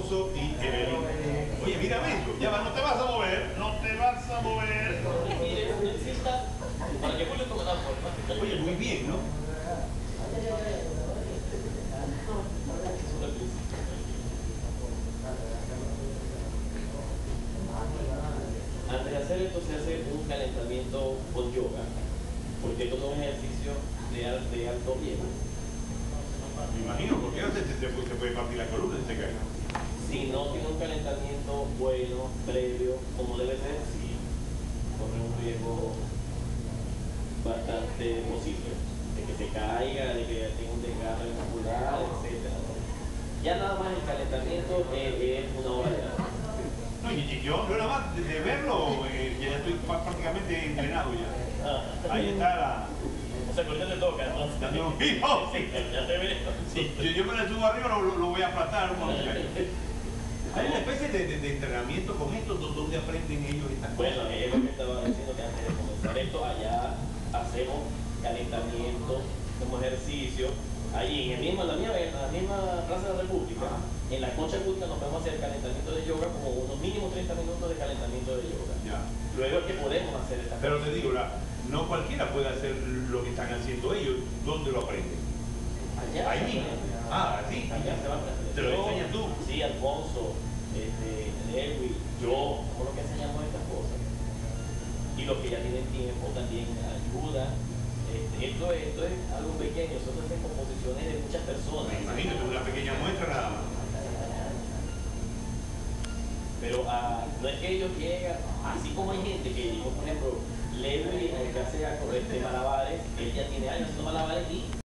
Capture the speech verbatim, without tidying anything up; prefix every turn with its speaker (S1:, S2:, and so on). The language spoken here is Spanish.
S1: Alfonso y Evelyn. Oye, mírame eso, ya va, no te vas a mover, no te vas a mover.
S2: Mire, necesita para que Julio tome la forma.
S1: Oye, muy bien, ¿no?
S2: Antes de hacer esto se hace un calentamiento con yoga, porque esto es un ejercicio de, al, de alto riesgo.
S1: Me imagino, porque no se, se, se puede partir la columna y se cae.
S2: Si no tiene un calentamiento bueno, previo, como debe ser, sí corre un riesgo bastante posible de que se caiga, de que tenga un desgarre muscular, etcétera. Ya nada más el calentamiento eh, es una hora de nada.
S1: No, y, y yo, yo nada más de, de verlo, eh, ya estoy prácticamente entrenado ya.
S2: Ah.
S1: Ahí está la...
S2: O sea, que ahorita te toca, entonces.
S1: la no,
S2: Sí, ya te veo. Sí.
S1: Yo, yo me la subo arriba, lo, lo voy a aplastar. Hay una especie de, de, de entrenamiento con esto donde aprenden ellos estas cosas.
S2: Bueno, es lo que estaba diciendo que antes de comenzar esto, allá hacemos calentamiento como ejercicio. Allí, en, el mismo, en, la misma, en la misma Plaza de la República, en la concha acústica nos podemos hacer calentamiento de yoga como unos mínimo treinta minutos de calentamiento de yoga.
S1: Ya.
S2: Luego es que podemos hacer esta
S1: Pero te digo, la, no cualquiera puede hacer lo que están haciendo ellos. ¿Dónde lo aprenden?
S2: Allá.
S1: Ahí mismo. Ah, así.
S2: Allá se va a aprender.
S1: ¿Te lo
S2: Yo,
S1: enseñas tú?
S2: Sí, Alfonso, este, Edwin, yo, por lo que enseñamos estas cosas. Y los que ya tienen tiempo también ayuda. Este, esto, es, esto es algo pequeño, nosotros hacemos composiciones de muchas personas.
S1: Me imagino, una pequeña muestra nada más.
S2: Pero uh, no es que ellos llegan, así como hay gente que, digo, por ejemplo, Lewy, que hace este, malabares, él ya tiene años haciendo malabares y